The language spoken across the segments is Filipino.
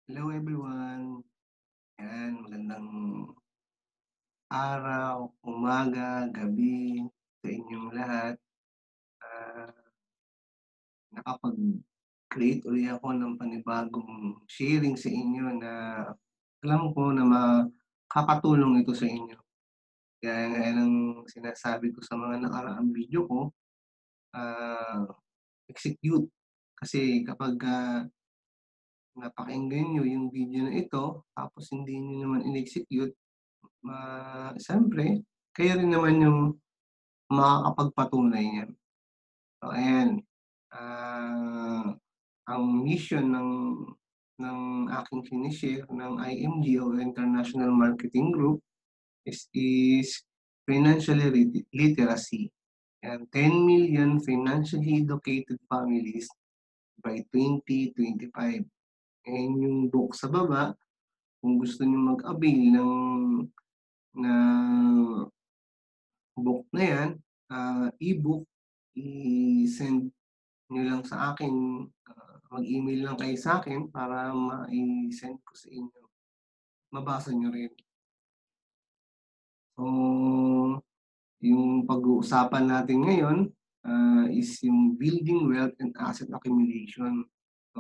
Hello everyone. Yan, magandang araw, umaga, gabi sa inyong lahat. Ah, Nakapag-create uli ako ng panibagong sharing sa inyo na alam ko na makakatulong ito sa inyo. Kaya gaya ng sinasabi ko sa mga nakaraang video ko, ah, execute. Kasi kapag napakinggan niyo yung video na ito tapos hindi niyo naman in-execute, siyempre kayo rin naman yung makakapagpatunay niyan. So ayan, ah, ang mission ng aking shine-share ng IMG o International Marketing Group is financially literacy. Yan, 10 million financially educated families by 2025. Ayan yung book sa baba, kung gusto niyo mag-avail ng book na yan, e-book, i-send niyo lang sa akin, mag-email lang kayo sa akin para mai-send ko sa inyo. Mabasa niyo rin. So, yung pag-uusapan natin ngayon, is yung building wealth and asset accumulation. So,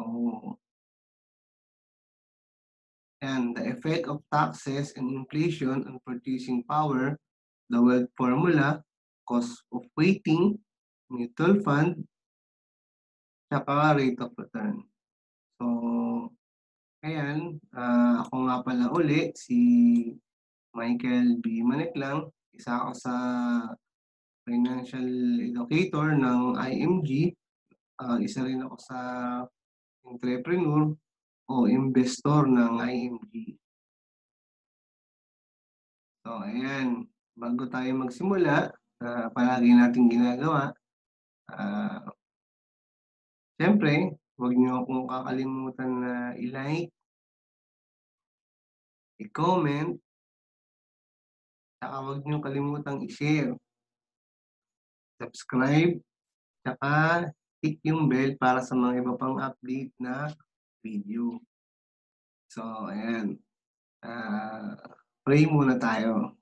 and the effect of taxes and inflation on purchasing power, the wealth formula, cost of waiting, mutual fund, tsaka rate of return. So, ayan, ako nga pala uli si Michael B. Maneklang, isa ako sa financial educator ng IMG. Isa rin ako sa entrepreneur o investor ng IMG. So, ayan, bago tayo magsimula, palagi nating ginagawa, siyempre, huwag niyo akong kakalimutan na i-like, i-comment, saka huwag niyo kalimutang i-share, subscribe, saka hit yung bell para sa mga iba pang update na video. So, ayan. Pray muna tayo.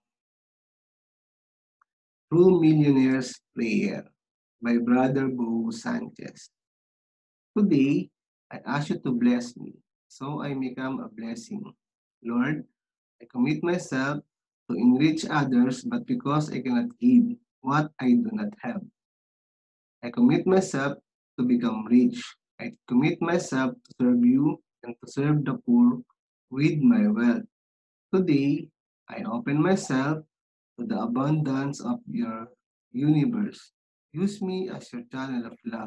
True Millionaire's Prayer by Brother Bo Sanchez. Today, I ask you to bless me so I become a blessing. Lord, I commit myself to enrich others, but because I cannot give what I do not have. I commit myself to become rich. I commit myself to serve you and to serve the poor with my wealth. Today, I open myself to the abundance of your universe. Use me as your channel of love.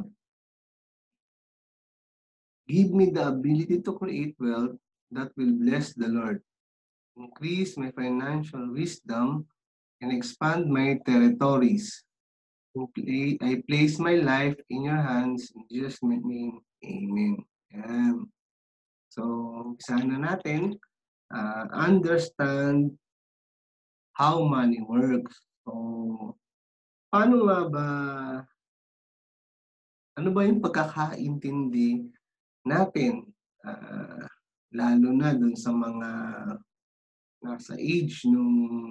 Give me the ability to create wealth that will bless the Lord. Increase my financial wisdom and expand my territories. I place my life in your hands. In Jesus' name, amen. Yan. So, umpisahan na natin. Understand how money works. So, paano nga ba, ano ba yung pagkakaintindi natin, lalo na dun sa mga nasa age nung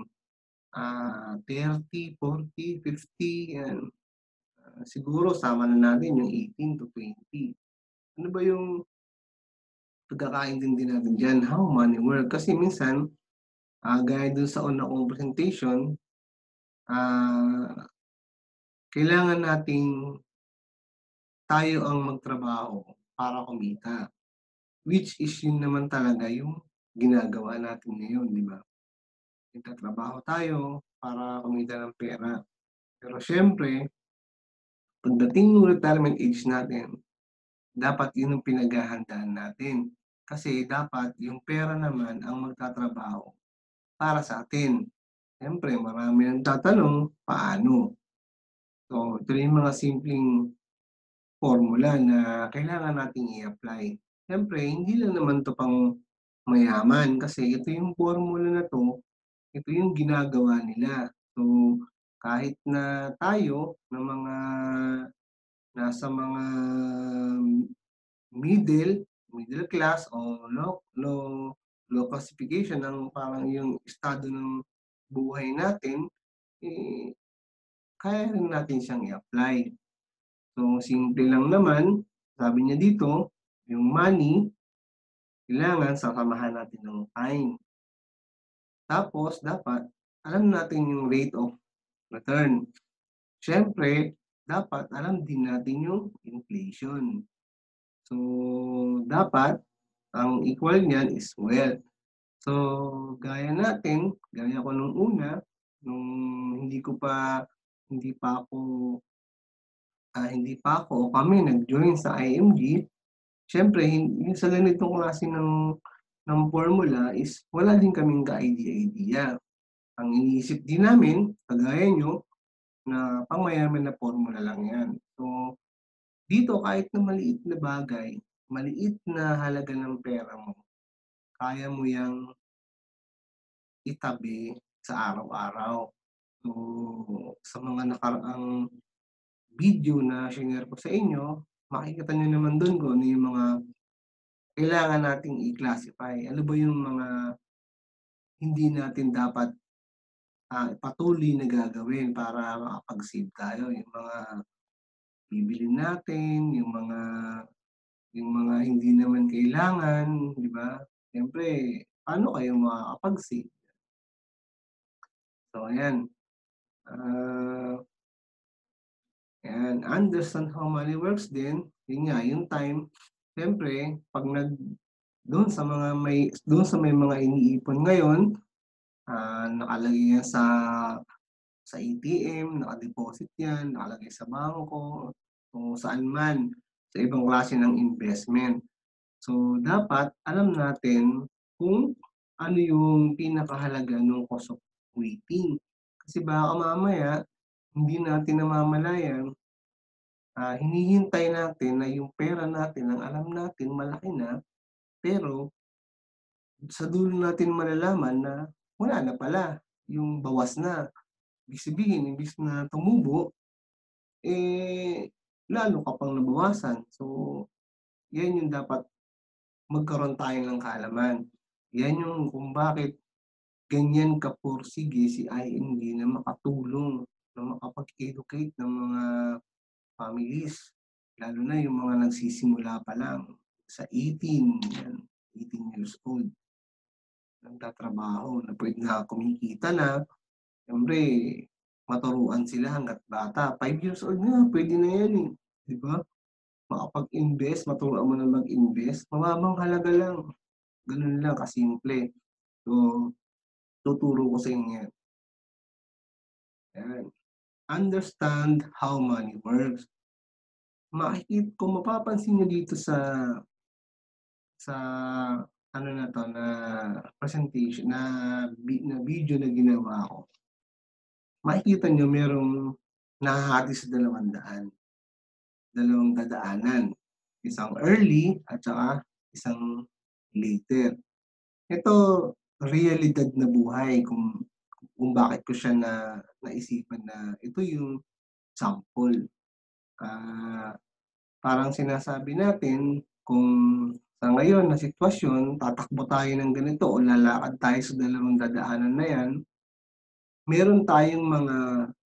30, 40, 50, yan. Siguro sama na natin yung 18 to 20. Ano ba yung pagkakaintindi natin diyan, how money work? Kasi minsan, gaya dun sa una kong presentation, ah, kailangan nating tayo ang magtrabaho para kumita. Which is yun naman talaga yung ginagawa natin ngayon, di ba? Nagtatrabaho tayo para kumita ng pera. Pero siyempre, pagdating ng retirement age natin, dapat yun ang pinaghahandaan natin. Kasi dapat yung pera naman ang magtatrabaho para sa atin. Siyempre, marami ang tatanong, paano? So, ito yung mga simpleng formula na kailangan nating i-apply. Siyempre, hindi lang naman 'to pang mayaman kasi ito yung formula na 'to, ito yung ginagawa nila. So, kahit na tayo na mga nasa mga middle middle class o low classification ang parang yung estado ng buhay natin, eh, kaya rin natin siyang i-apply. So, simple lang naman, sabi niya dito, yung money, kailangan sasamahan natin ng time. Tapos dapat alam natin yung rate of return. Siyempre, dapat alam din natin yung inflation. So, dapat ang equal niyan is wealth. So, gaya ko nung una, nung hindi ko pa hindi pa ako, hindi pa ako o kami nag-join sa IMG, siyempre yung sa ganitong klase ng formula is wala din kaming ka-idea-idea. Ang iniisip din namin, kagaya niyo, na pangmayaman na formula lang 'yan. So, dito kahit na maliit na bagay, maliit na halaga ng pera mo, kaya mo 'yang itabi sa araw-araw. So, sa mga nakaraang video na shinare ko sa inyo, makikita niyo naman dun kung ano yung mga kailangan nating i-classify. Ano ba yung mga hindi natin dapat, patuloy na gagawin para makapag-save tayo, yung mga bibilhin natin, yung mga hindi naman kailangan, 'di ba? Siyempre, paano kayo makakapag-save? So ayan, ah, ayan, understand how money works din, yun nga, yung time, siyempre 'pag doon sa may mga iniipon ngayon, nakalagay yan sa ATM, naka-deposit yan, nakalagay sa bangko, kung saan man, sa ibang klase ng investment. So, dapat alam natin kung ano yung pinakahalaga ng cost of waiting. Kasi baka mamaya hindi natin namamalayan, hinihintay natin na yung pera natin ang alam natin malaki na, pero sa dulo natin malalaman na wala na pala, yung bawas na. Ibig sabihin imbes na tumubo, eh, lalo ka pang nabawasan. So, yan yung dapat magkaroon tayo ng kaalaman. Yan yung kung bakit ganyan kapursige si IMG na makatulong, na makapag-educate ng mga families, lalo na yung mga nagsisimula pa lang sa 18, yan, 18 years old, nagtatrabaho na puwede na kumikita na. Siyempre maturuan sila hangga't bata, 5 years old na puwede na yan, eh, 'di ba? Makapag-invest, maturuan mo na mag-invest, mababang halaga lang, gano'n lang kasimple. So, tuturo ko sa inyo yan, yan. Understand how money works. Kung mapapansin niyo dito sa ano na 'to, na presentation na video na ginawa ko, makikita niyo merong nahahati sa dalawang dadaanan, isang early at saka isang later. Ito realidad na buhay kung bakit ko siya naisipan na ito yung sample. Ah, Parang sinasabi natin kung sa ngayon na sitwasyon tatakbo tayo ng ganito o lalakad tayo sa dalawang dadaanan na 'yan, meron tayong mga,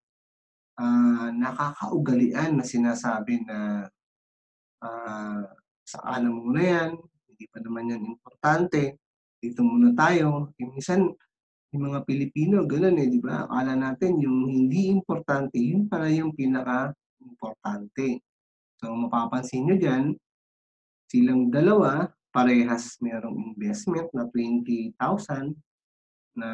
nakakaugalian na sinasabi na, ah, "Sa kanan muna 'yan, hindi pa naman 'yan importante, dito muna tayo." Minsan yung mga Pilipino gano'n, eh, 'di ba? Akala natin yung hindi importante yun pala yung pinakaimportante. So, mapapansin niyo diyan, silang dalawa parehas merong investment na 20,000 na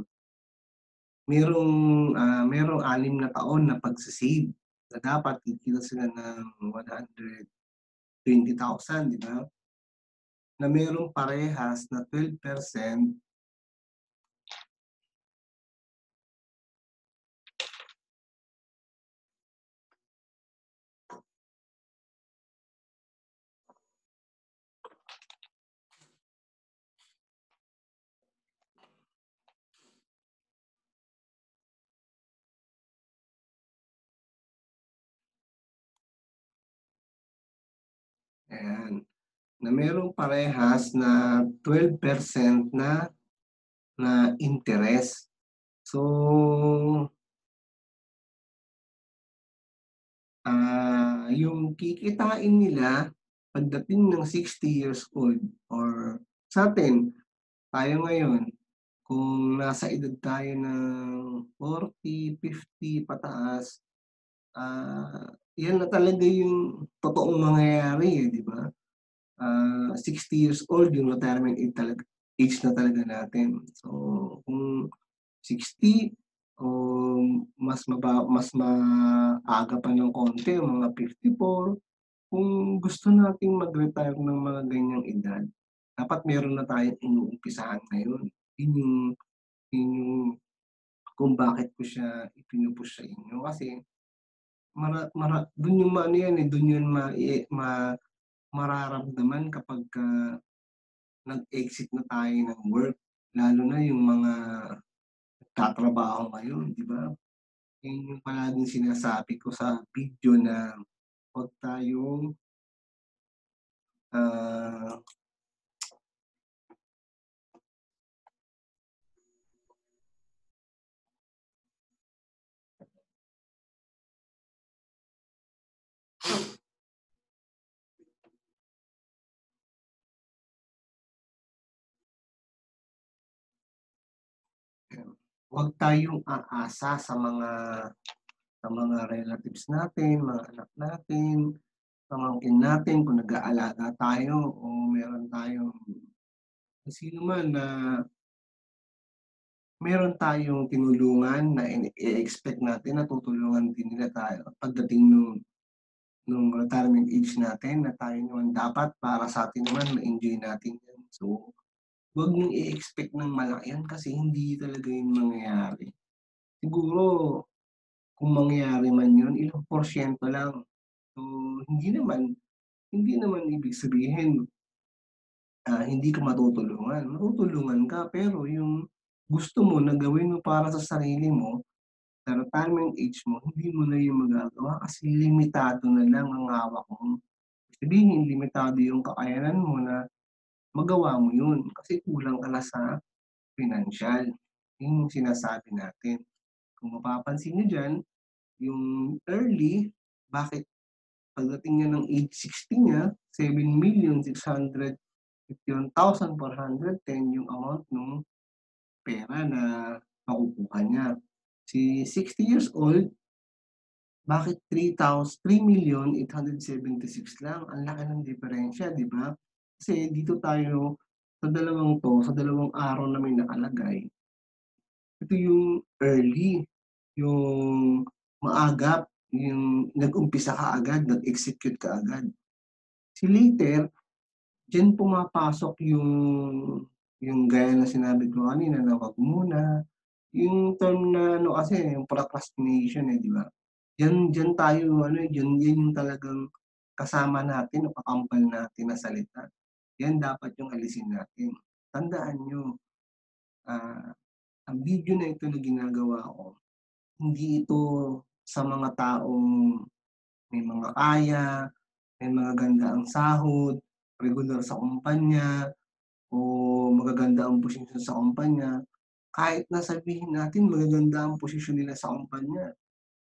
merong 6 na taon na pagse-save na dapat kikita sila ng 120,000, 'di ba? Na merong parehas na 12%, ayan. na merong parehas na 12% na interest. So, yung kikitain nila pagdating ng 60 years old or sa'tin, tayo ngayon, kung nasa edad tayo ng 40, 50 pataas, 'yan na talaga yung totoong mangyayari, eh, 'di ba? 60 years old yung retirement age na talaga natin. So, kung 60 o mas maaga pa ng konti, mga 54, kung gusto nating mag-retire ng mga ganyang edad, dapat meron na tayong inuumpisahan ngayon. Yun yung yun yung kung bakit ko siya ipinu-push sa inyo kasi dun yung maano yan, eh, dun yun mararamdaman kapagka nag-exit na tayo ng work, lalo na yung mga nagtatrabaho ngayon, 'di ba? Yun yung palaging sinasabi ko sa video na huwag tayong, ah, 'wag tayong aasa sa mga relatives natin, mga anak natin, pamangkin natin kung nag-aalaga tayo o meron tayong kung sino man na meron tayong tinulungan na i-expect natin na tutulungan din nila tayo pagdating nung retirement age natin na tayo naman dapat para sa'tin naman ma-enjoy natin 'yan. So, 'wag niyong i-expect ng malaki 'yan kasi hindi talaga 'yun mangyayari. Siguro kung mangyayari man 'yun, ilang porsyento lang. So, hindi naman ibig sabihin, hindi ka matutulungan. Matutulungan ka pero yung gusto mo na gawin mo para sa sarili mo, sa retirement age mo, hindi mo na yun magagawa kasi limitado na lang ang hawak mo. Sabihin limitado yung kakayanan mo na magawa mo yun kasi kulang ka na sa pinansiyal. Yun yung sinasabi natin. Kung mapapansin niyo diyan, yung early, bakit pagdating niya ng age 60 niya, 7,651,410 yung amount nung pera na makukuha niya. Si 60 years old, bakit 3,876 lang, ang laki ng diferensya, 'di ba? Kasi dito tayo sa dalawang araw na may nakalagay, ito yung early, yung maagap, yung nag-umpisa kaagad, nag-execute kaagad. Si later, diyan pumapasok yung gaya ng sinabi ko kanina na wag muna, yung term na ano kasi yung procrastination, eh, 'di ba? Diyan tayo ano, yan yung talagang kasama natin o kakambal natin na salita. Yan dapat yung alisin natin. Tandaan niyo, ah, ang video na ito na ginagawa ko, hindi ito sa mga taong may mga kaya, may magaganda ang sahod, regular sa kumpanya, o magaganda ang posisyon sa kumpanya. Kahit na sabihin natin magaganda ang posisyon nila sa kumpanya,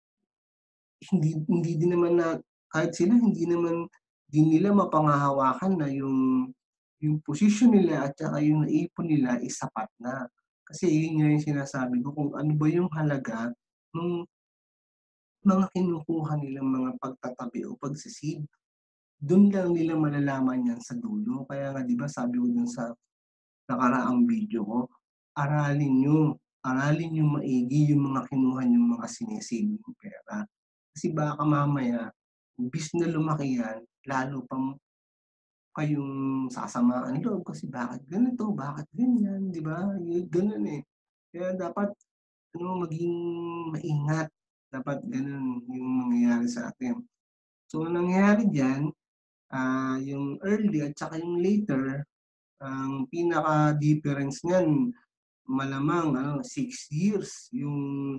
hindi hindi din naman na kahit sila hindi naman din nila mapanghahawakan na yung posisyon nila at saka yung naipon nila is sapat na. Kasi yun nga yung sinasabi ko kung ano ba yung halaga nung mga kinukuha nilang mga pagtatabi o pagse-save. Dun lang nila malalaman yan sa dulo. Kaya nga 'di ba sabi ko dun sa nakaraang video ko, aralin niyo, aralin niyong maigi yung mga kinuha niyong mga sine-save niyong pera. Kasi baka mamaya imbis na lumaki yan, lalo pang kayong sasamaan ng loob kasi bakit ganito, bakit ganyan, 'di ba? Yung gano'n, eh. Kaya dapat ano, maging maingat, dapat gano'n yung mangyayari sa atin. So, ang nangyayari diyan, yung early at saka yung later, ang pinaka-difference niyan malamang ano, 6 years yung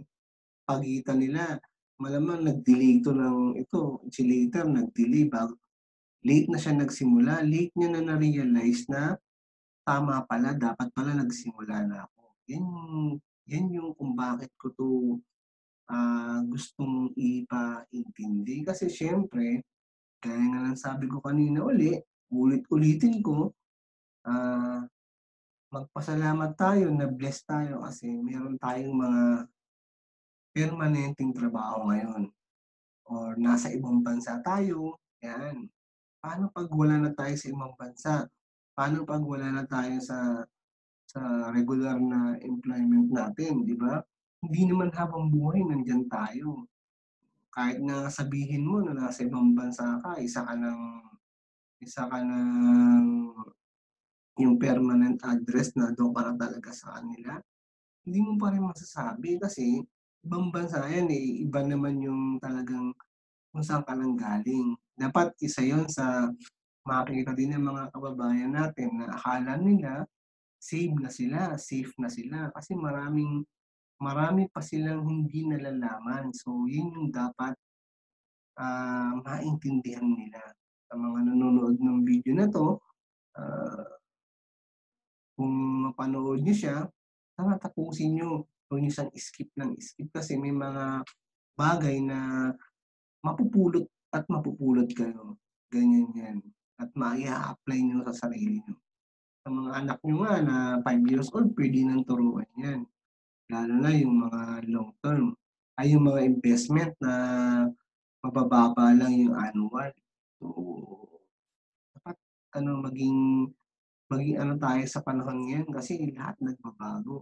pagitan nila. Malamang nag-delay ito si later nag-delay late na siya nagsimula, late niya na na-realize na tama pala, dapat pala nagsimula na ako. Yan yung kung bakit ko 'to, gustong ipaintindi. Kasi siyempre, gaya nga ng sabi ko kanina uli, ulit-ulitin ko, ah, magpasalamat tayo na blessed tayo kasi meron tayong mga permanenteng trabaho ngayon or nasa ibang bansa tayo, 'yan. Paano 'pag wala na tayo sa ibang bansa? Paano 'pag wala na tayo sa regular na employment natin, 'di ba? Hindi naman habang buhay nandiyan tayo. Kahit na sabihin mo na nasa ibang bansa ka, isa ka ng yung permanent address na dun ka na talaga sa kanila, hindi mo pa rin masasabi kasi ibang bansa yan, eh, iba naman yung talagang kung saan ka nanggaling. Dapat isa yun sa makikita din ng mga kababayan natin na akala nila safe na sila kasi marami pa silang hindi nalalaman. So, yun yung dapat, maintindihan nila. Sa mga nanonood ng video na 'to, ah, kung mapanood niyo siya, sana tapusin niyo. Huwag niyo siyang skip ng skip kasi may mga bagay na mapupulot at mapupulot kayo, ganyan 'yan. At mai-a-apply niyo sa sarili niyo. Sa mga anak niyo nga na 5 years old puwede ng turuan 'yan, lalo na yung mga long term, ay yung mga investment na mabababa lang yung annual. So, dapat ano maging ano tayo sa panahon ngayon kasi lahat nagbabago.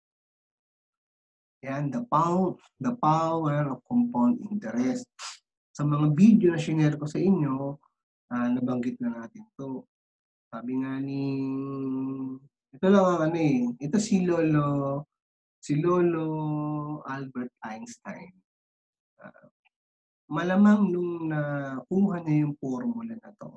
'Yan, the power of compound interest. Sa mga video na shinare ko sa inyo, nabanggit na natin 'to. Sabi nga ni ito lang ang ano, eh, ito si Lolo Albert Einstein. Ah, Malamang nung nakuha niya yung formula na 'to,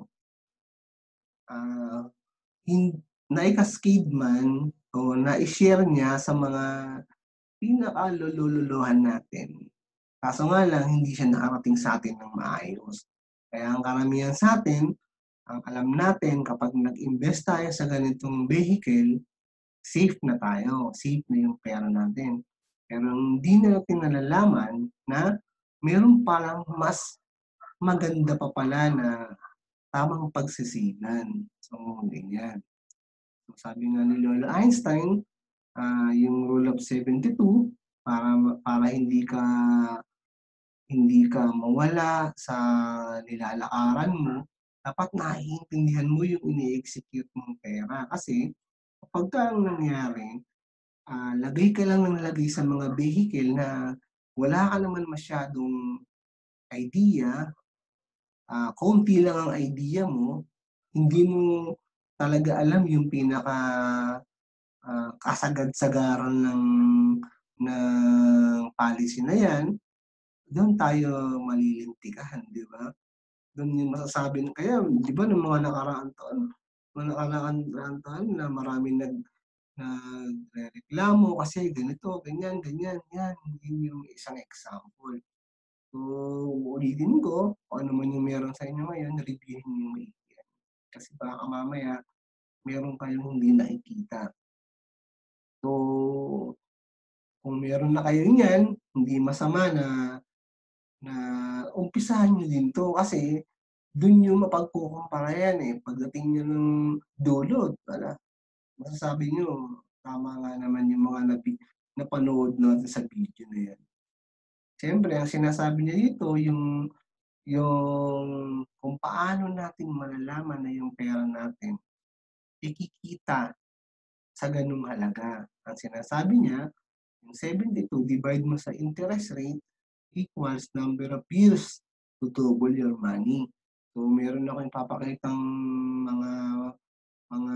ah, hin nai-cascade man o nai-share niya sa mga pinakalololohan natin. Kaso nga lang hindi siya nakarating sa'tin ng maayos. Kaya ang karamihan sa'tin, ang alam natin kapag nag-invest tayo sa ganitong vehicle, safe na tayo, safe na yung pera natin. Pero hindi natin nalalaman na meron palang mas maganda pa pala na tamang pagsisilan. So, ganyan. So, sabi nga ni Lolo Einstein, yung rule of 72 para hindi ka mawala sa nilalakaran mo, dapat naiintindihan mo yung ini-execute mong pera. Kasi kapagka ang nangyari, lagay ka lang ng lagay sa mga vehicle na wala ka naman masyadong idea, konti lang ang idea mo, hindi mo talaga alam yung kasagad-sagaran ng policy na 'yan, do'n tayo malilintikahan, 'di ba? Do'n yung masasabi kaya 'di ba nung mga nakaraang taon na maraming nagrereklamo kasi ganito, ganyan, ganyan, 'yan, yun yung isang example. So, uulitin ko, kung ano man yung meron sa inyo ngayon, reviewin niyo yung maigi yan. Kasi baka mamaya meron kayong hindi nakikita. So, kung meron na kayo niyan, hindi masama na na umpisahan niyo din 'to kasi dun niyo mapagkukumpara yan, eh. Pagdating niyo ng dulo, masasabi niyo, tama nga naman yung mga napanood natin sa video na yan. Siyempre ang sinasabi niya dito yung kung paano natin malalaman na yung pera natin, ikikita sa gano'ng halaga. Ang sinasabi niya, yung 72 divide mo sa interest rate equals number of years to double your money. So, meron akong ipapakitang mga mga,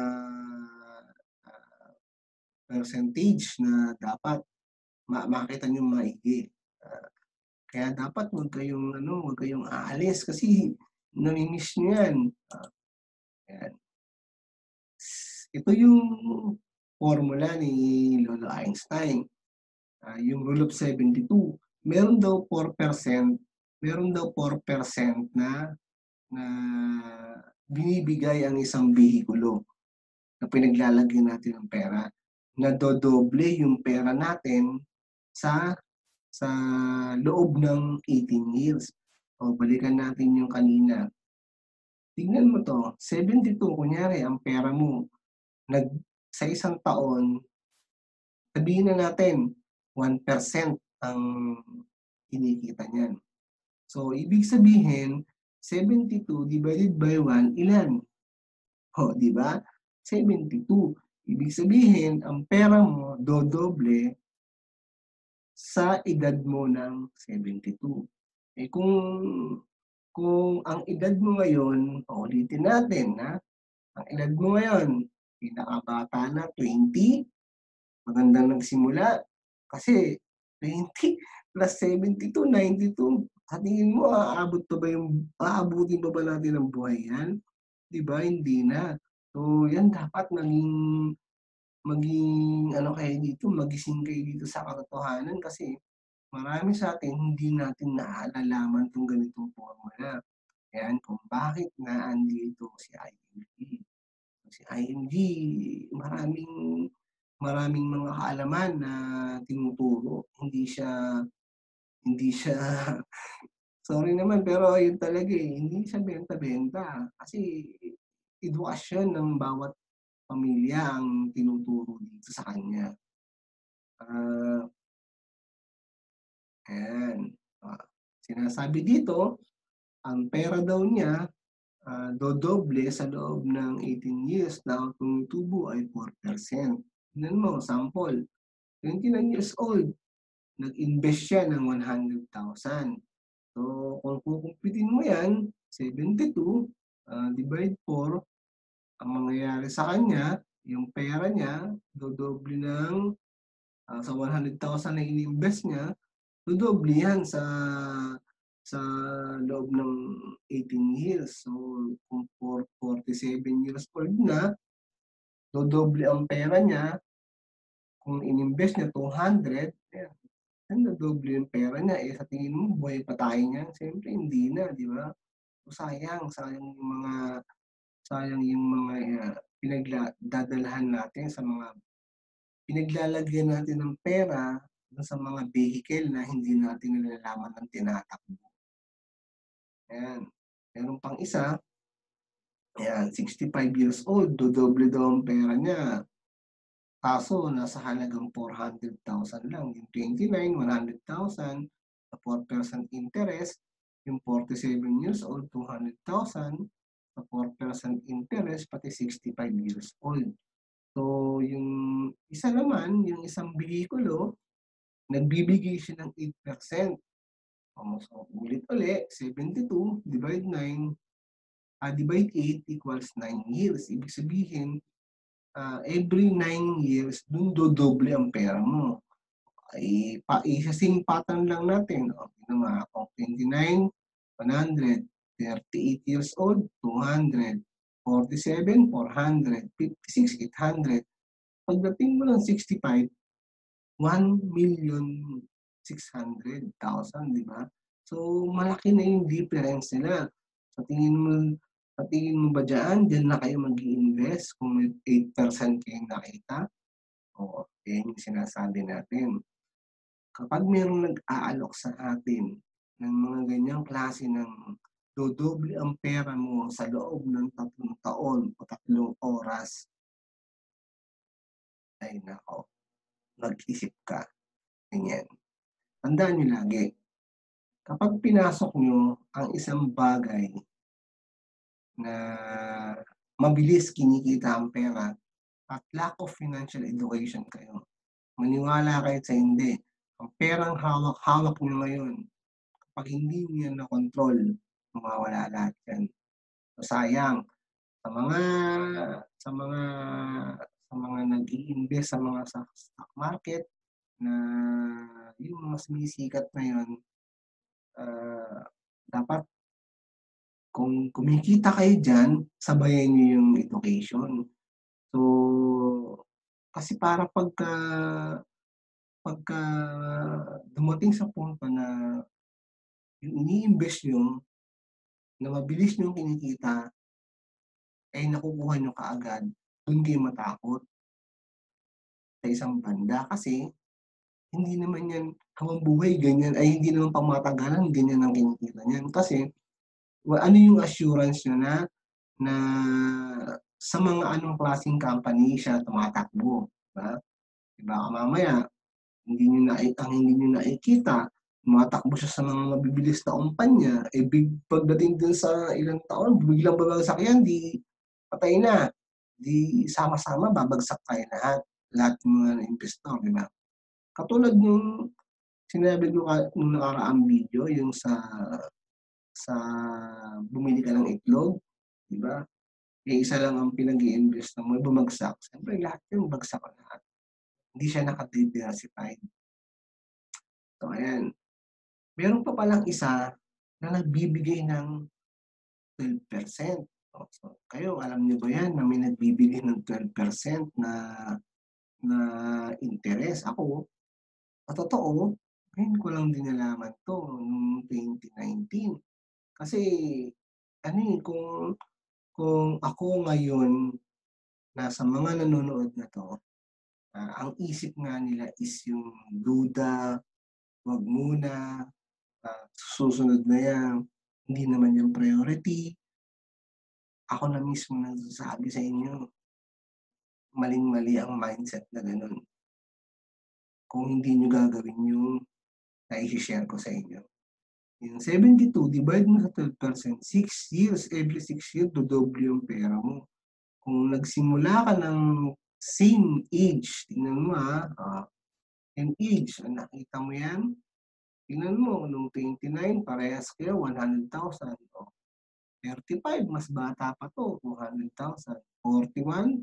ah, percentage na dapat makita niyong maigi. Ah, Kaya dapat huwag kayong aalis kasi nami-miss niyo 'yan. 'Yan. Ito yung formula ni Lolo Einstein, yung rule of 72. Meron daw 4% na na binibigay ang isang behikulo na pinaglalagyan natin ng pera. Nadodoble yung pera natin sa sa loob ng 18 years. O balikan natin yung kanina. Tignan mo 'to, 72 kunyari ang pera mo nag sa isang taon, sabihin na natin 1% ang kinikita niyan. So, ibig sabihin 72 divided by 1 ilan? Oh, 'di ba? 72. Ibig sabihin ang pera mo dodoble sa edad mo ng 72. Eh, kung ang edad mo ngayon, uulitin natin, ang edad mo ngayon, pinakabata na 20, magandang nagsimula kasi 20 plus 72, 92. Sa tingin mo aabutin pa ba natin ang buhay 'yan? 'Di ba, hindi na. So, 'yan dapat maging ano kayo dito, magising kayo dito sa katotohanan kasi marami sa'tin hindi natin naalalaman 'tong ganitong formula. 'Yan kung bakit andito si IMG. Si IMG maraming maraming mga kaalaman na tinuturo. Hindi siya sorry naman pero ayun talaga, hindi siya benta-benta. Kasi edukasyon ng bawat pamilya ang tinuturo dito sa kanya. Ah, ayan, sinasabi dito, ang pera daw niya, dodoble sa loob ng 18 years na ang tumutubo ay 4%. Tignan mo, sample, 29 years old, nag-invest siya ng 100,000. So, kung kukumpitin mo 'yan, 72, divide 4, ang mangyayari sa kanya, yung pera niya dodoble ng, sa 100,000 na ininvest niya, dodoble 'yan sa loob ng 18 years. So, kung 47 years old na, dodoble ang pera niya, kung ininvest niya 200, ayan, dodoble yung pera niya. Eh, sa tingin mo buhay pa tayo niyan? Siyempre hindi na, 'di ba? So, sayang yung mga dadalhan natin sa mga pinaglalagyan natin ng pera dun sa mga vehicle na hindi natin nalalaman ng tinatakbo. Ayan. Meron pang isa, ayan, 65 years old, dodoble daw ang pera niya. Kaso nasa halagang 400,000 lang. Yung 29, 100,000 sa 4% interest. Yung 47 years old, 200,000 sa 4% interest, pati 65 years old. So, yung isa naman, yung isang behikulo, nagbibigay siya ng 8%. So, ulit 72 divide 8 equals 9 years. Ibig sabihin, every 9 years, dun dodoble ang pera mo. Isa-same pattern lang natin. Okay naman, kung 29, 100, 38 years old, 200, 47, 400, 56, 800. Pagdating mo ng 65, 1,600,000, di ba? So, malaki na yung difference nila. Sa tingin mo, sa tingin mo ba diyan na kayo mag-i-invest kung may 8% kayong nakita? Oo, yan yung sinasabi natin. Kapag merong nag-aalok sa atin ng mga ganyang klase ng dodoble ang pera mo sa loob ng 3 taon o 3 oras, ay nako, mag-isip ka, ganyan. Tandaan niyo lagi, kapag pinasok niyo ang isang bagay na mabilis kinikita ang pera at lack of financial education kayo, maniwala kayo sa hindi, ang perang hawak-hawak niyo ngayon, kapag hindi niyo yan nakontrol, mawawala lahat yan. So, sayang sa mga sa mga sa mga nag-iinvest sa mga stock market na yung mga sumisikat ngayon, dapat kung kumikita kayo diyan, sabayan niyo yung education. So, kasi para pagka dumating sa punto na yung ini-invest niyo na mabilis niyong kinikita, eh, nakukuha niyo kaagad, dun kayo matakot sa isang banda kasi hindi naman yan habang buhay ganyan ay hindi naman pangmatagalan ganyan ang kinikita niyan. Kasi ano yung assurance niyo na sa mga anong klaseng company siya tumatakbo, 'di ba? Eh, baka mamaya hindi niyo nakikita, tumatakbo siya sa mga mabibilis na kumpanya, eh, pagdating dun sa ilang taon biglang bumagsak yan, 'di patay na. 'Di sama-sama babagsak tayo lahat ng mga investor, 'di ba? Katulad nung sinabi ko nung nakaraang video yung sa bumili ka ng itlog, 'di ba? Eh, isa lang ang pinag-i-invest mo, bumagsak, siyempre lahat yun bagsak lahat. Hindi siya naka-diversified. So ayan, meron pa palang isa na nagbibigay ng 12%. Oh, so kayo alam niyo ba yan na may nagbibigay ng 12% na interes? Ako, sa totoo, ngayon ko lang din nalaman 'to nung 2019. Kasi ano, eh, kung ako ngayon nasa mga nanonood na 'to, ang isip nga nila is yung duda, wag muna, susunod na yan, hindi naman yan priority. Ako na mismo nagsasabi sa inyo, maling-mali ang mindset na gano'n. Kung hindi niyo gagawin yung naishe-share ko sa inyo. Yung 72 divide mo sa 12%, 6 years, every 6 years dodoble yung pera mo. Kung nagsimula ka ng same age, tingnan mo, same age, nakita mo yan? Tingnan mo nung 29 parehas kayo 100,000, 35 mas bata pa 'to, 200,000, 41,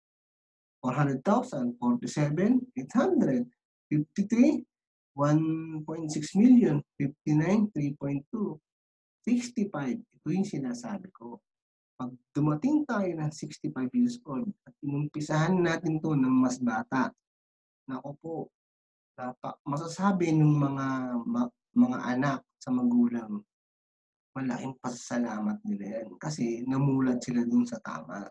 400,000, 47, 800, 53, 1.6 million, 59, 3.2, 65. Ito yung sinasabi ko. 'Pag dumating tayo ng 65 years old at inumpisahan natin 'to ng mas bata, naku po, masasabi nung mga anak sa magulang, malaking pasasalamat nila yan kasi namulat sila dun sa tama.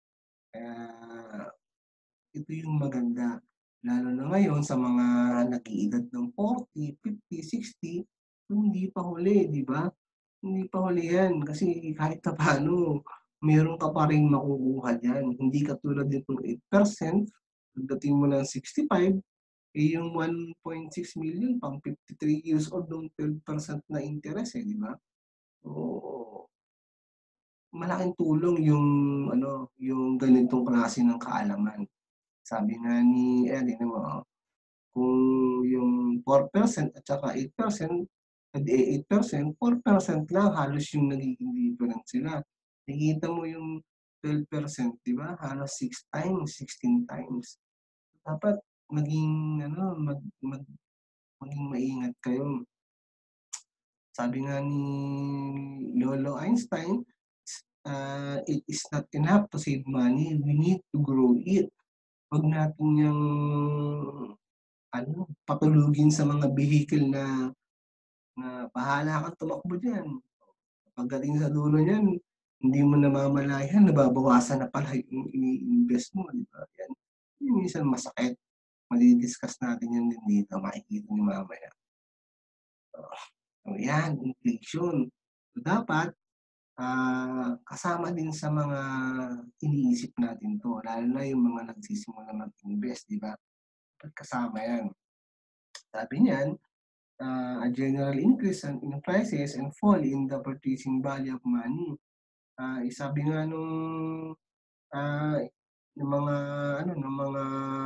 Kaya ito yung maganda, lalo na ngayon sa mga nag-iedad ng 40, 50, 60, hindi pa huli, 'di ba? Hindi pa huli yan kasi kahit papaano meron ka pa ring makukuha diyan. Hindi katulad nitong 8%, pagdating mo ng 65, eh, yung 1.6 million pang 53 years old nung 12% na interest, eh, 'di ba? So, malaking tulong yung ano, yung ganitong klase ng kaalaman. Sabi nga ni tignan mo, kung yung 4% at saka 8%, eh, 8%, 4% lang halos yung nagiging difference nila. Nakikita mo yung 12%, 'di ba, halos 6 times, 16 times. Dapat maging ano, maging maingat kayo. Sabi nga ni Lolo Einstein, "It is not enough to save money, we need to grow it." Wag natin yang ano, patulugin sa mga vehicle na bahala kang tumakbo diyan. Pagdating sa dulo niyan, hindi mo namamalayan nababawasan na pala yung ini-invest mo, 'di ba? Yan, yung minsan masakit. Madi-discuss natin yan din dito, makikita niyo mamaya. So yan, inflation. So dapat, kasama din sa mga iniisip natin 'to, lalo na yung mga nagsisimula mag-invest, 'di ba? Dapat kasama yan. Sabi niyan, a general increase in prices and fall in the purchasing value of money. Sabi nga nung, ah, ng mga ng mga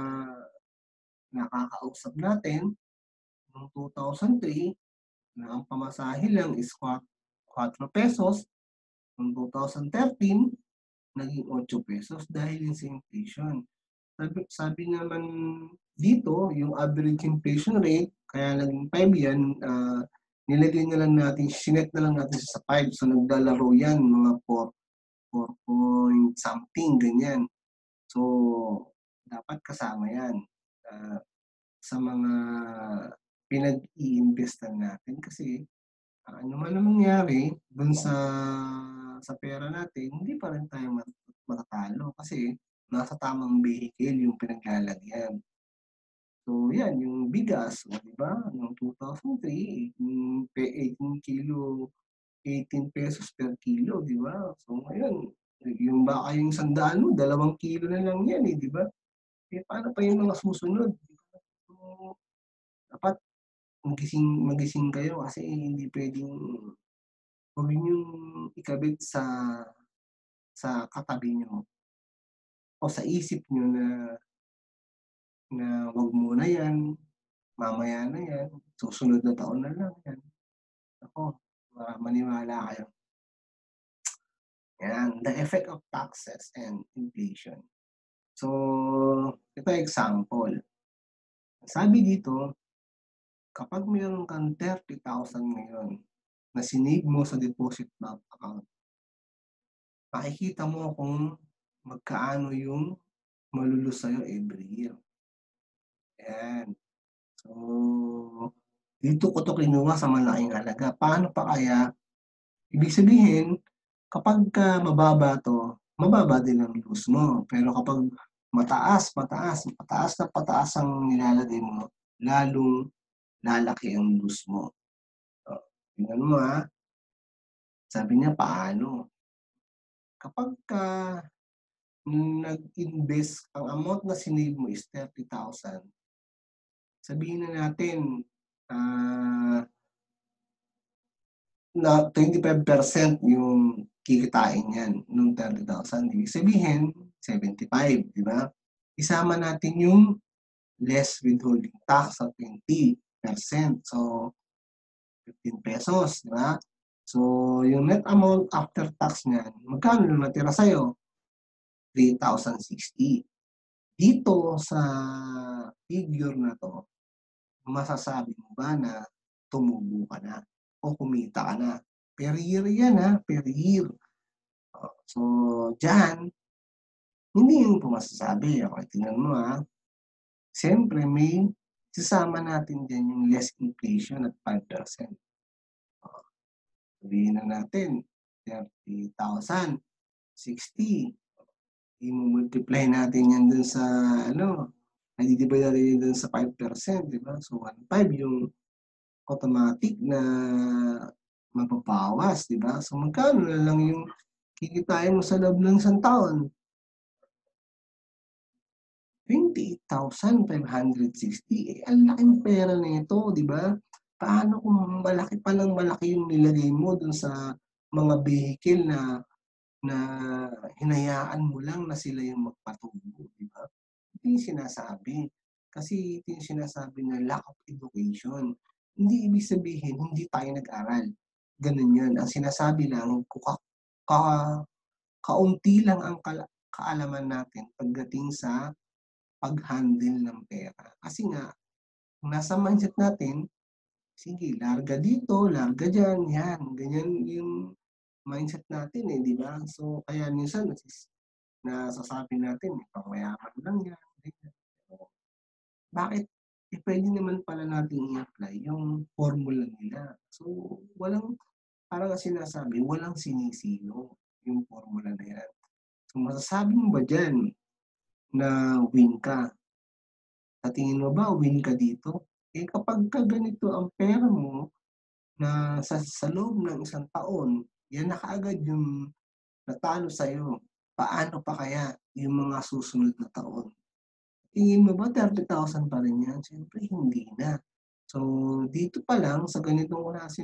nakakausap natin noong 2003 na ang pamasahe lang is ₱4. Noong 2013 naging ₱8 dahil din sa inflation. Sabi naman dito, yung average inflation rate kaya naging 5 yan, nilagay na lang natin, sinet na lang natin sa 5. So naglalaro yan mga 4 point something, ganyan. So, dapat kasama yan, sa mga pinag-iimbestan natin kasi ano man ang mangyari dun sa pera natin, hindi pa rin tayo matatalo kasi nasa tamang vehicle yung pinaglalagyan. So yan, yung bigas, o 'di ba, noong 2003, 18 pesos per kilo, 'di ba? So ngayon, yung baka yung 100 mo, 2 kilo na lang yan, eh, 'di ba? Eh, paano pa yung mga susunod, 'di ba? So, dapat magising kayo kasi hindi puwedeng huwag niyong ikabit sa katabi niyo o sa isip niyo na wag muna yan, mamaya na yan, susunod na taon na lang yan. Naku, maniwala kayo. Yan, the effect of taxes and inflation. So, ito example. Sabi dito, kapag meron kang 30,000 ngayon na sinave mo sa deposit bank account, makikita mo kung magkaano yung malulus sa'yo every year. Ayan. So, dito ko 'to kinuha sa malaking halaga. Paano pa kaya? Ibig sabihin, kapagka mababa 'to, mababa din ang lose mo. Pero kapag mataas, mataas, pataas na pataas ang nilalagay mo, lalong lalaki ang lose mo. Oh, tingnan mo, sabi niya paano? Kapagka nag-invest, ang amount na sinave mo is 30,000, sabihin na natin, ah na 25% yung kikitain niyan nung 30,000. Ibig sabihin 75, 'di ba? Isama natin yung less withholding tax sa 20%. So, ₱15, 'di ba? So, yung net amount after tax niyan, magkano na natira sa'yo? 3,060. Dito sa figure na 'to, masasabi mo ba na tumubo ka na o kumita ka na? Per year yan, per year. So, diyan, hindi mo po masasabi. Okey, tingnan mo, siyempre may isasama natin diyan yung less inflation at 5%. Oh, sabihin na natin 30,000, 60, i-mu-multiply natin yan dun sa ano, i-di-divide natin yun dun sa 5%, 'di ba? So, 1,500 yung automatic na mababawas, 'di ba? So, magkano na lang yung kikitain mo sa loob ng isang taon? 28,560, eh, ang laking pera nito, 'di ba? Paano kung malaki pa ng malaki yung nilagay mo dun sa mga vehicle na na hinayaan mo lang na sila yung magpatubo, 'di ba? Ito yung sinasabi. Kasi ito yung sinasabi na lack of education. Hindi ibig sabihin hindi tayo nag-aral, gano'n 'yan. Ang sinasabi lang kung ka kaunti lang ang kaalaman natin pagdating sa pag-handle ng pera. Kasi nga, nasa mindset natin, sige, larga dito, larga diyan, 'yan, ganyan yung mindset natin, eh, 'di ba? So, kaya minsan nasasabi natin, eh, pangmayaman lang 'yan, ganyan. Oo. Bakit? Eh, puwede naman pala nating i-apply yung formula nila. So, walang parang ang sinasabi, walang sinisino yung formula na 'yan. So, masasabi mo ba diyan na win ka? Sa tingin mo ba win ka dito? Eh, kapagka ganito ang pera mo na sa loob ng isang taon, yan na kaagad yung natalo sa'yo. Paano pa kaya yung mga susunod na taon? Tingin mo ba 30,000 pa rin yan? Siyempre hindi na. So, dito pa lang sa ganitong klase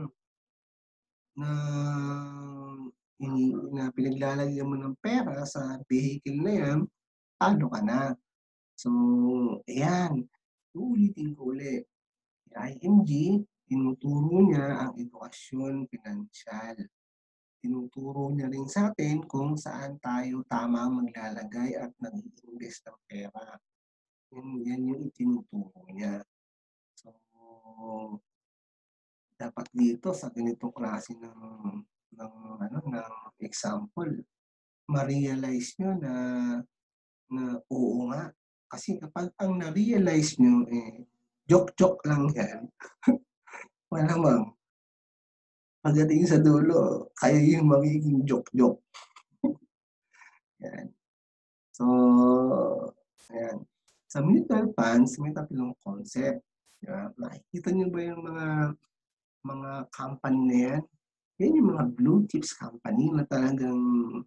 ng na pinaglalagyan mo ng pera sa vehicle na yan, talo ka na. So, ayan, uulitin ko ulit. IMG, tinuturo niya ang edukasyon pinansiyal. Tinuturo niya rin sa'tin kung saan tayo tamang maglalagay at nag-iimbest ng pera. Yan yung itinuturo niya. So, dapat dito sa ganitong klase ng example, ma-realize niyo na oo nga. Kasi kapag ang na-realize niyo, eh, joke-joke lang yan, malamang pagdating sa dulo kayo yung magiging joke-joke. Yan. So, ayan. Sa mutual funds may tatlong concept, di ba? Nakikita niyo ba yung mga company na yan? Yan yung mga blue chips company na talagang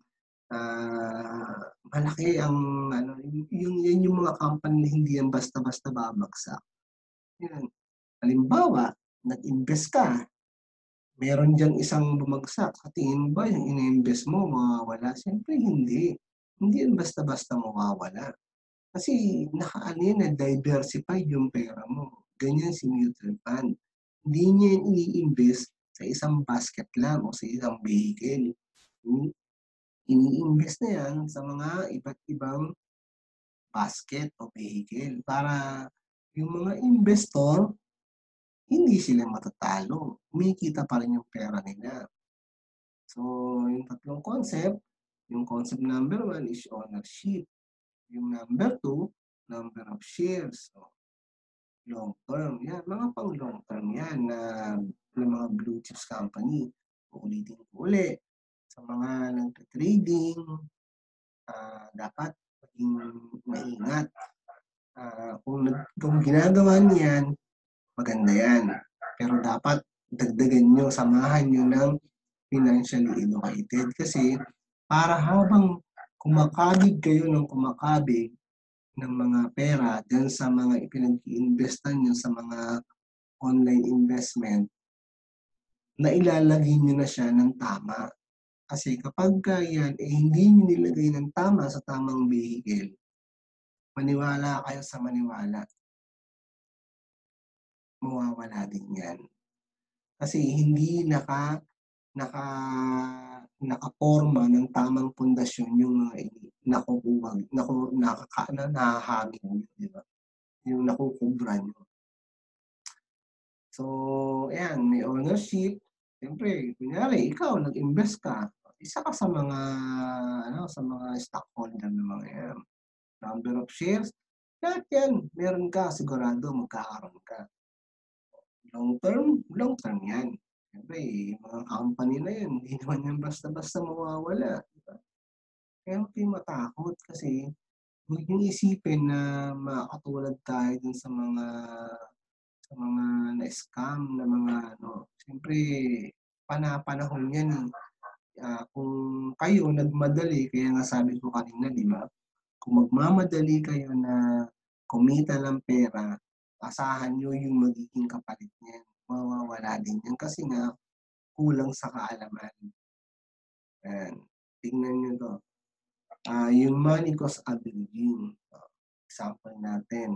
malaki ang ano, yan yung mga company na hindi yan basta-basta babagsak. Yan. Halimbawa, nag-invest ka, meron diyang isang bumagsak, sa tingin mo ba yung ini-invest mo mawawala? Siyempre hindi. Hindi yan basta-basta mawawala. Kasi nakaano yan, na-diversify yung pera mo. Ganyan si mutual fund. Hindi niya yan ini-invest sa isang basket lang o sa isang vehicle. Ini-invest na yan sa mga iba't ibang basket o vehicle para yung mga investor, hindi sila matatalo. Kumikita pa rin yung pera nila. So, yung tatlong concept, yung concept number 1 is ownership. Yung number 2, number of shares. So, long term. Yan, mga pang long term yan na mga blue chips company. Uulitin ko uli. Sa mga nagka-trading, dapat maging maingat. Kung ginagawa niyan, maganda yan. Pero dapat dagdagan nyo, samahan nyo ng financially educated. Kasi para habang kumakabig kayo ng kumakabig ng mga pera dyan sa mga ipinag-iinvestan nyo sa mga online investment, na ilalagay nyo na siya ng tama. Kasi kapag yan, hindi nyo nilagay ng tama sa tamang vehicle, maniwala kayo sa maniwala, mawawala din yan. Kasi hindi nakaporma ng tamang pundasyon yung mga nahahangin nyo, di ba? Yung nakukubra nyo. So, ayan, may ownership. Siyempre, kunyari, ikaw, nag-invest ka. Isa ka sa mga, sa mga stockholder ng mga yan. Number of shares, lahat yan. Meron ka, sigurado, magkakaroon ka. Long term yan. Siyempre, mga company na yan, hindi naman yan basta-basta mawawala. Diba? Kaya huwag kayong matakot kasi huwag yung isipin na makatulad tayo dun sa mga na-scam na mga Siyempre, panahon yan eh. Kung kayo nagmadali, kaya nga sabi ko kanina, di ba? Kung magmamadali kayo na kumita ng pera, asahan nyo yung magiging kapalit niyan. Mawawala din yan kasi nga kulang sa kaalaman. Ayan. Tingnan nyo to. Yung money cost averaging. Example natin.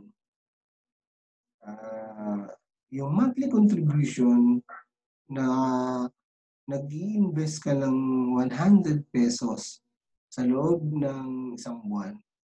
Yung monthly contribution na nag-i-invest ka ng 100 pesos sa loob ng isang buwan,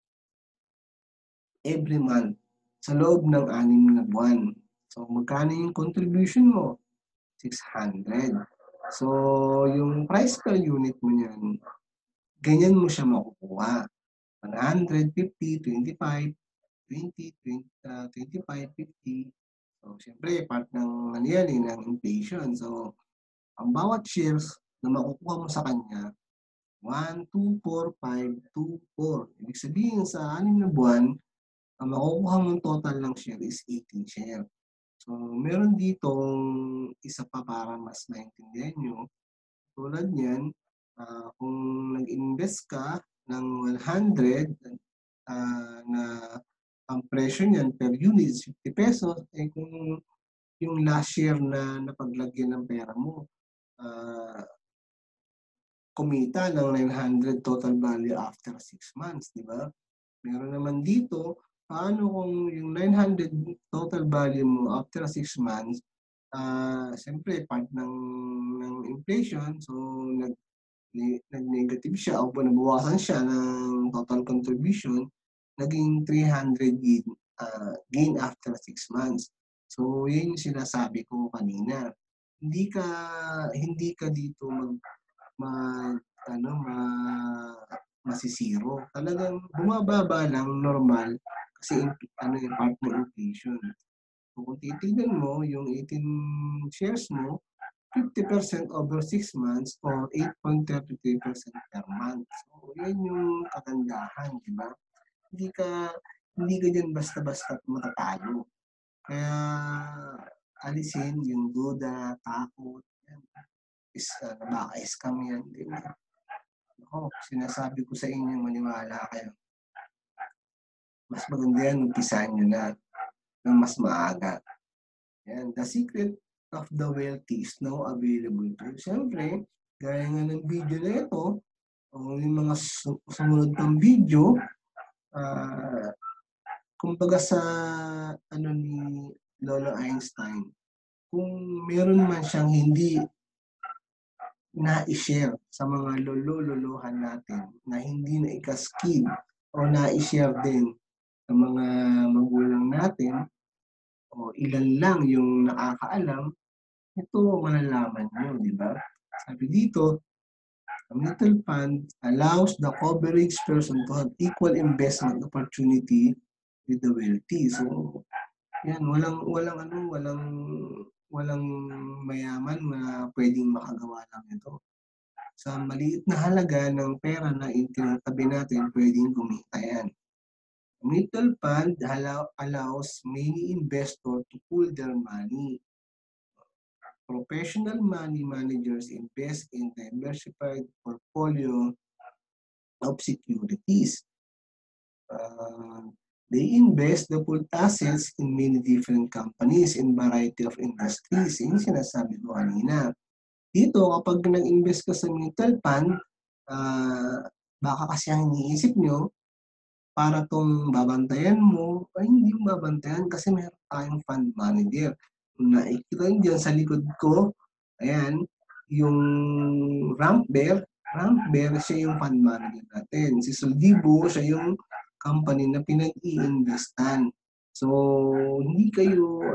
every month, sa loob ng 6 na buwan. So, magkano yung contribution mo? 600. So, yung price per unit mo yan, ganyan mo siya makukuha. 100, 50, 25, 20, 25, 50. So, siyempre, part ng ng inflation. So, ang bawat shares na makukuha mo sa kanya, 1, 2, 4, 5, 2, 4. Ibig sabihin, sa 6 na buwan, ang makukuha mong total ng share is 18 share. So, meron ditong isa pa para mas maintindihan nyo. Tulad niyan, kung nag-invest ka ng 100 na ang presyo niyan per unit is 50 pesos, kung yung last year na napaglagyan ng pera mo, kumita ng 900 total value after 6 months, di ba? Meron naman dito, paano kung yung 900 total value mo after 6 months, siyempre, part ng inflation, so nag-negative siya o nabawasan siya ng total contribution, naging 300 gain after 6 months. So, yun yung sinasabi ko kanina. Hindi ka dito masisiro. Talagang bumababa lang normal kasi yung part ng inflation. So, kung titignan mo yung 18 shares mo, 50% over 6 months or 8.33% per month. So, yan yung kagandahan, di ba? Hindi ka dyan basta-basta matatalo. Kaya, alisin yung duda, takot, yan. Baka scam yan, di ba? Ako, sinasabi ko sa inyo, maniwala kayo. Mas maganda yan, umpisahan nyo na ng mas maaga. Yan, the secret of the wealthy is now available to you. Siyempre, gaya nga ng video na ito, o yung mga sumunod ng video, kumbaga sa ano ni Lolo Einstein, kung meron man siyang hindi na-share sa mga lolo-lolohan natin na hindi na ikaskid o na-share din sa mga magulang natin o ilan lang yung nakakaalam, ito malalaman nyo, di ba? Sabi dito, a mutual fund allows the coverage person to have equal investment opportunity with the wealthy. So, yan, walang mayaman na pwedeng makagawa lang ito. Sa maliit na halaga ng pera na itinatabi natin, pwedeng kumita yan. Mutual fund allows many investors to pool their money. Professional money managers invest in diversified portfolio of securities. They invest the pooled assets in many different companies in variety of industries. Yung sinasabi ko kanina. Dito, kapag nag-invest ka sa mutual fund, baka kasi ang iniisip nyo, para tong babantayan mo, ay hindi mo babantayan kasi meron tayong fund manager. Nakikita nyo dyan sa likod ko, ayan, yung Ramp Bear, siya yung fund manager natin. Si Soldibo, siya yung company na pinag-i-investan. So, hindi kayo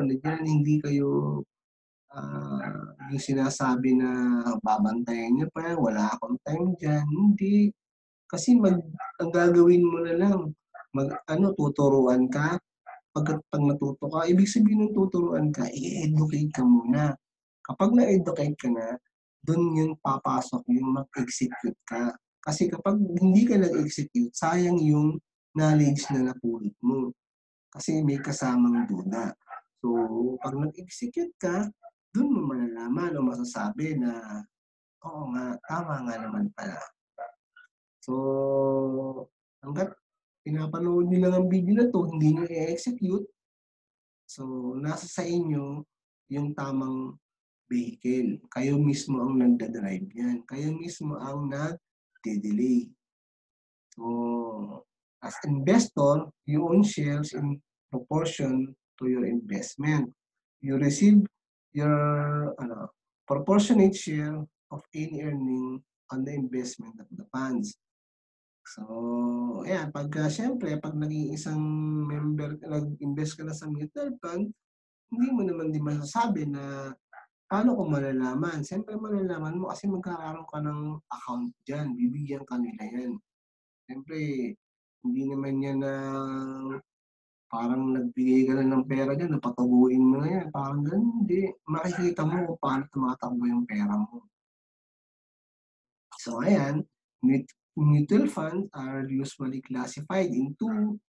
yung sinasabi na babantayan niyo pa, wala akong time dyan. Hindi. Kasi ang gagawin mo na lang, tuturuan ka. Pag natuto ka, ibig sabihin ng tuturuan ka, i-educate ka muna. Kapag na-educate ka na, doon yung papasok yung mag-execute ka. Kasi kapag hindi ka nag-execute, sayang yung knowledge na napulot mo. Kasi may kasamang duda. So, pag nag-execute ka, doon mo malalaman o masasabi na, oo nga, tama nga naman pala. So, hanggat pinapanood nyo lang ang video na to, hindi nyo i-execute, so, nasa sa inyo yung tamang vehicle. Kayo mismo ang nagdadrive yan. Kayo mismo ang nag-delay. So, as investor, you own shares in proportion to your investment. You receive your proportionate share of any earning on the investment of the funds. So, ayan, siyempre, pag naging isang member, nag-invest ka na sa mutual fund, hindi mo naman din masasabi na paano ko malalaman. Siyempre, malalaman mo kasi magkakaroon ka ng account dyan, bibigyan ka nila yan. Siyempre, hindi naman yan na parang nagbigay ka na ng pera dyan, napatabuin mo na yan. Parang ganun, hindi. Makikita mo kung paano tumatakbo yung pera mo. So, ayan, mutual funds are usually classified into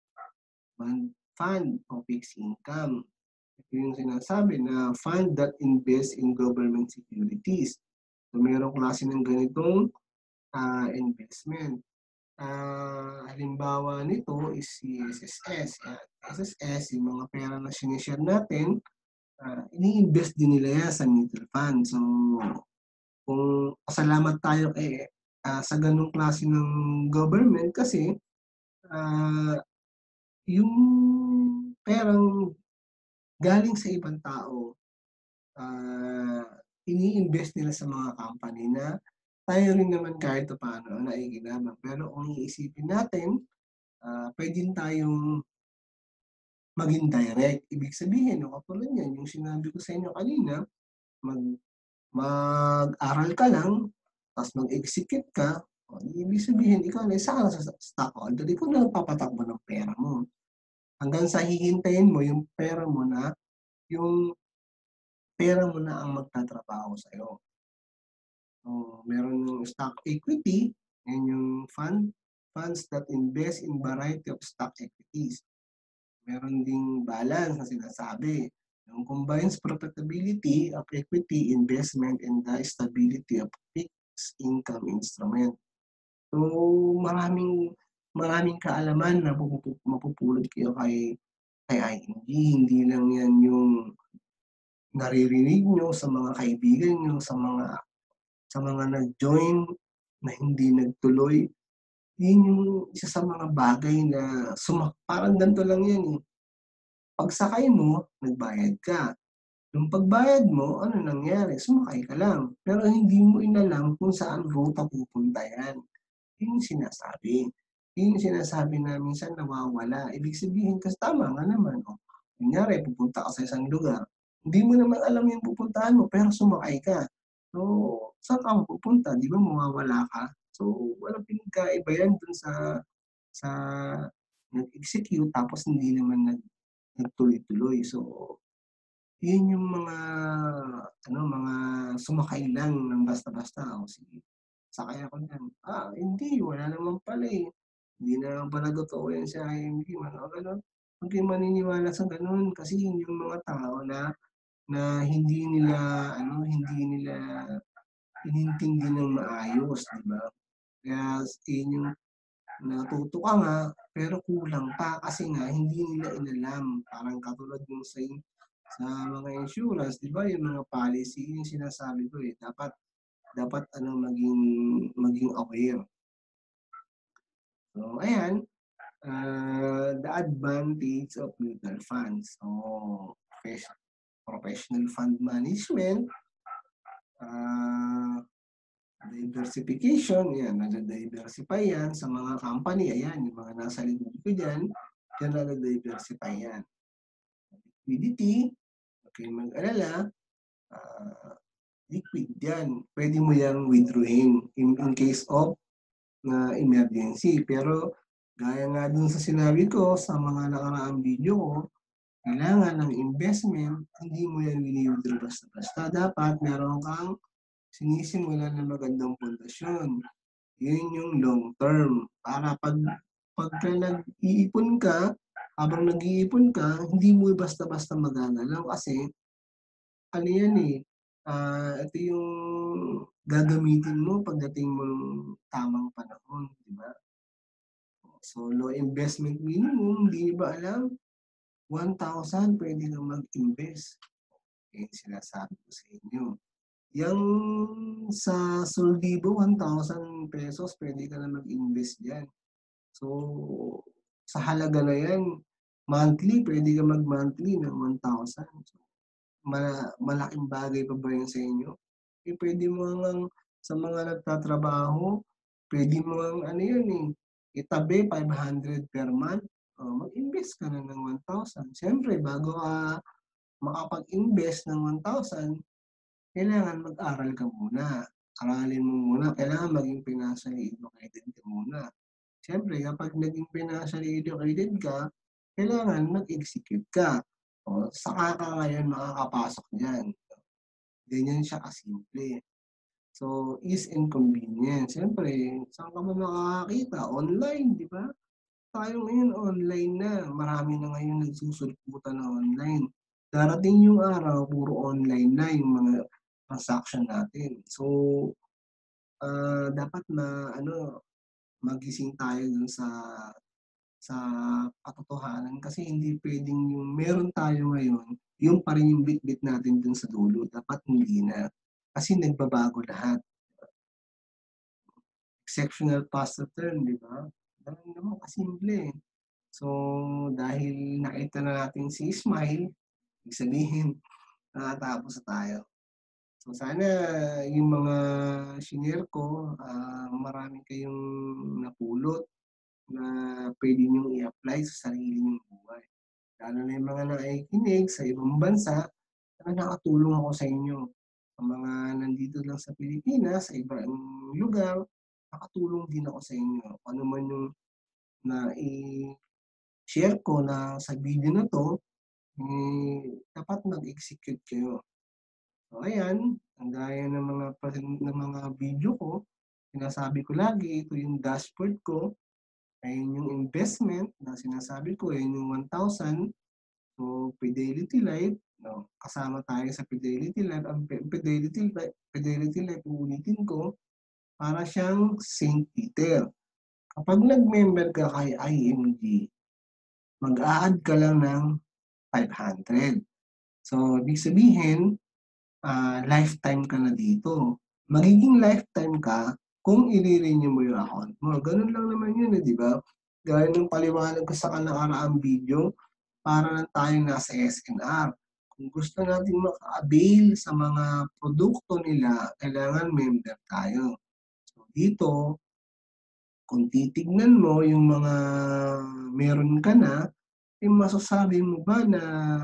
fund o fixed income. Ito yung sinasabi na fund that invest in government securities. So, mayroong klase ng ganitong investment. Halimbawa nito is si SSS. SSS, yung mga pera na sinishare natin, ini-invest din nila yan sa mutual fund. So, kung pasalamat tayo sa ganung klase ng government kasi yung perang galing sa ibang tao, ini-invest nila sa mga company na tayo rin naman kahit paano naikinabang. Pero kung iisipin natin, pwede tayong maging direct. Ibig sabihin, katulad yan, yung sinabi ko sa inyo kanina, mag-aral ka lang, tapos mag-execute ka, ibig sabihin, ikaw na isa ka sa stockholder, ikaw na papatakbo ng pera mo. Hanggang sa hihintayin mo yung pera mo na yung pera mo na ang magtatrabaho sa'yo. So, meron yung stock equity, yan yung funds that invest in variety of stock equities. Meron ding balance na sinasabi, yung combines profitability of equity investment and the stability of fixed income instrument. So, maraming kaalaman na mapupulot kayo kay ING. Hindi lang yan yung naririnig nyo sa mga kaibigan nyo, sa mga nag-join na hindi nagtuloy. Yun yung isa sa mga bagay na parang ganito lang yan eh. Pagsakay mo, nagbayad ka. Yung pagbayad mo, ano nangyari? Sumakay ka lang. Pero hindi mo inalam kung saan ruta pupunta yan. Yun yung sinasabi. Yun yung sinasabi na minsan nawawala. Ibig sabihin, kasi tama nga naman. O, kunyari, pupunta ka sa isang lugar. Hindi mo naman alam yung pupuntahan mo, pero sumakay ka. So, saan ka pupunta? Di ba mawawala ka? So, walang pinagkaiba yan dun sa nag-execute tapos hindi naman nagtuloy-tuloy. So, yun yung mga sumakay lang ng basta-basta. O sige, sakay ako niyan. Hindi, wala naman pala eh. Hindi naman pala totoo yan sa IMG. Gano'n. Huwag kayong maniniwala sa gano'n kasi yun yung mga tao na hindi nila inintindi ng maayos, di ba? Kaya yun yung natuto ka nga, pero kulang pa kasi nga hindi nila inalam. Parang katulad yung sa mga insurance, di ba, yung mga policy, yung sinasabi ko eh, dapat maging aware. So, ayan, the advantage of mutual funds. So, professional fund management, diversification, yan, nag-diversify yan sa mga company, ayan, yung mga nasa likod ko dyan, nag-diversify yan. Liquidity, okay, mag-alala, liquid yan. Pwede mo yang withdrawing in case of na emergency. Pero gaya nga dun sa sinabi ko sa mga nakaraang video ko, kailangan ng investment, hindi mo yan wini-withdraw basta-basta. Dapat meron kang sinisimulan ng magandang pundasyon. Yun yung long term. Para pagka nag-iipon ka, habang nag-iipon ka, hindi mo basta-basta magagalaw kasi ano yan eh, ito yung gagamitin mo pagdating mo ng tamang panahon, di ba? So, low investment minimum, hindi niyo ba alam? 1,000 pwede kang mag-invest. Yan sinasabi ko sa inyo. Yang sa soldibo, 1,000 pesos, pwede ka na mag-invest dyan. So, sa halaga na yan, monthly, pwede ka mag-monthly ng 1,000. So, malaking bagay pa ba yun sa inyo? Eh, pwede mo lang sa mga nagtatrabaho, pwede mo lang yun eh, itabi 500 per month, mag-invest ka na ng 1,000. Siyempre, bago ka makapag-invest ng 1,000, kailangan mag-aral ka muna. Aralin mo muna, kailangan maging financially educated ka muna. Siyempre, kapag naging financially educated ka, kailangan mag-execute ka. O, saka ka ngayon makakapasok dyan. Ganyan siya kasimple. So, ease and convenience. Siyempre, saan ka ba makakakita? Online, di ba? Tayo ngayon online na. Marami na ngayon nagsusulputan na online. Darating yung araw, puro online na yung mga transaction natin. So, dapat magising tayo dun sa katotohanan kasi hindi pwedeng yung meron tayo ngayon, yung pa rin yung bit-bit natin dun sa dulo. Dapat hindi na. Kasi nagbabago lahat. Exceptional past return, di ba? Ganun naman kasimple. So, dahil nakita na natin si Smile, ibig sabihin, nakatapos na tayo. So, sana yung mga shinare ko, marami kayong napulot na pwede niyong i-apply sa sarili niyong buhay. Lalo na yung mga nakikinig sa ibang bansa, nakatulong ako sa inyo. Ang mga nandito lang sa Pilipinas, sa ibang lugar, nakatulong din ako sa inyo. Ano man yung na-share ko na sa video na to, dapat mag-execute kayo. So ayan, ang gaya ng mga video ko, sinasabi ko lagi ito yung dashboard ko, ayun yung investment na sinasabi ko, ayun yung 1,000. So Fidelity Life 'no, kasama tayo sa Fidelity Life. Ang Fidelity Life uulitin ko, para siyang St. Peter. Kapag nag-member ka kay IMG, mag-a-add ka lang ng 500. So ibig sabihin, lifetime ka na dito. Magiging lifetime ka kung ire-renew mo yung account mo, gano'n lang naman yun, di ba? Gaya ng paliwanag ko sa nakaraang video, para lang tayong nasa SNR. Kung gusto nating maka-avail sa mga produkto nila, kailangan member tayo. So dito, kung titignan mo yung mga meron ka na, masasabi mo ba na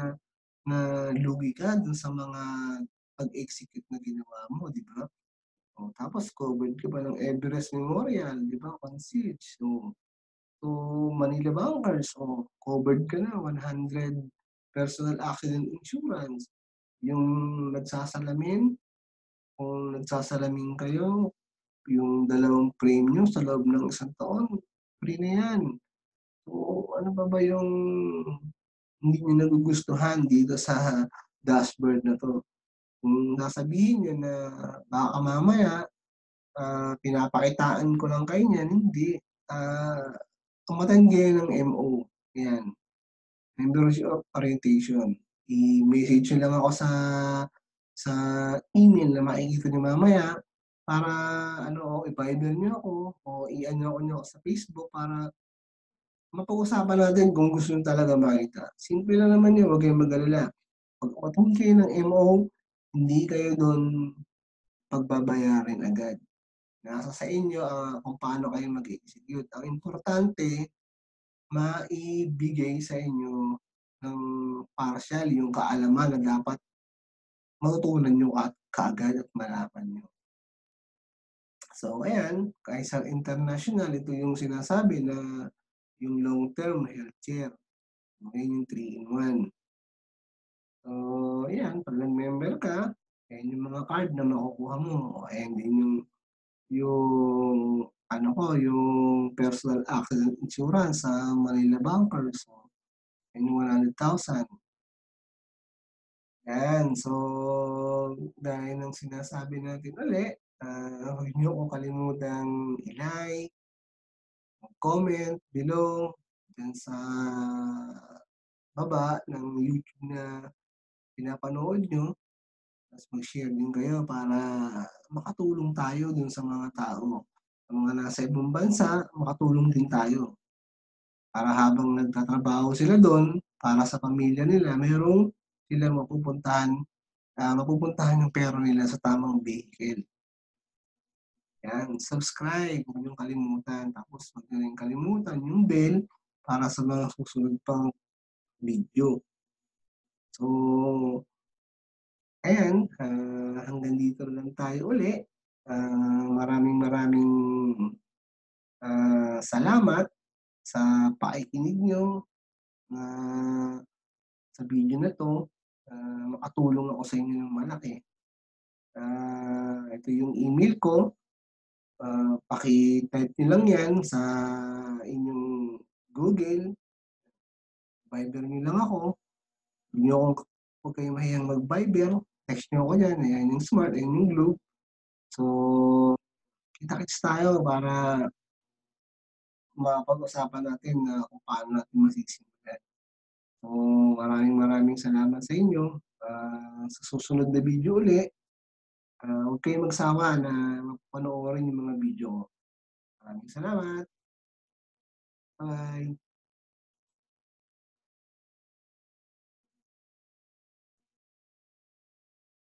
lugi ka dun sa mga pag-execute na ginawa mo, di ba? O tapos covered ka pa ng Everest Memorial, di ba, Concierge. So Manila Bankers, covered ka na, 100 personal accident insurance. Yung nagsasalamin, kung nagsasalamin kayo, yung 2 premium sa loob ng isang taon, free na yan. So ano pa ba yung hindi niyo nagugustuhan dito sa dashboard na 'to? Kung sasabihin niyo na baka mamaya, pinapakitaan ko lang kayo niyan, hindi. Ah, Umattend kayo ng MO, 'yan, Membership Orientation. I-message niyo lang ako sa email na makikita niyo mamaya, para ano, i-Viber niyo ako o i-ano niyo ako sa Facebook para mapag-usapan natin kung gusto niyo talaga makita. Simple lang naman 'yun, huwag kayong mag-alala. 'Pag umattend kayo ng MO, hindi kayo do'n pagbabayarin agad. Nasa sa inyo, kung paano kayo mag-e-execute. Ang importante, maibigay sa inyo ng partial yung kaalaman na dapat matutunan niyo kaagad at malaman niyo. So ayan, Kaiser International, ito yung sinasabi na yung long-term health care. Ayan yung 3-in-1. So ayan, 'pag nag-member ka, ayan yung mga card na makukuha mo. Ayan din yung ano ko, yung personal accident insurance sa Manila Bankers. So, ayan yung 100,000. Yan. So, gaya ng sinasabi natin uli, huwag niyo kong kalimutang i-like, mag-comment below diyan sa baba ng YouTube na pinapanood niyo. Tapos mag-share din kayo para makatulong tayo dun sa mga tao. Sa mga nasa ibang bansa, makatulong din tayo. Para habang nagtatrabaho sila dun, para sa pamilya nila, merong silang mapupuntahan yung pera nila sa tamang vehicle. Yan, subscribe, huwag niyong kalimutan. Tapos huwag niyo rin kalimutan yung bell para sa mga susunod pang video. So, ayan, hanggang dito lang tayo uli. Maraming salamat sa pakikinig niyo sa video na 'to. Makatulong ako sa inyo ng malaki. Ito yung email ko, paki-type niyo lang 'yan sa inyong Google, Viber niyo lang ako. Huwag kayong mahiyang mag-Viber, text niyo ako diyan, ayan yung Smart, ayan yung Globe. So, kita-kits tayo para mapag-usapan natin na kung paano natin masisimulan. So, maraming salamat sa inyo. Sa susunod na video uli, huwag kayong magsawa na panoorin yung mga video ko. Maraming salamat. Bye.